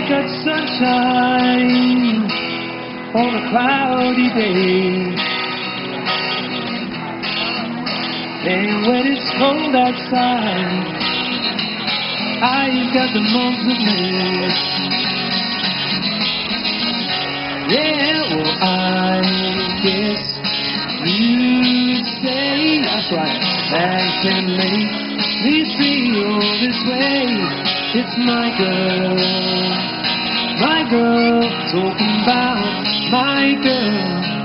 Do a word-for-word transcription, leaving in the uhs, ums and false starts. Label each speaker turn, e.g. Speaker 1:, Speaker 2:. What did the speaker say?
Speaker 1: got sunshine on a cloudy day. And when it's cold outside, I've got the month of May. Yeah, well, I guess you'd say that's right. That can make me feel this way. It's my girl, my girl, talking about my girl.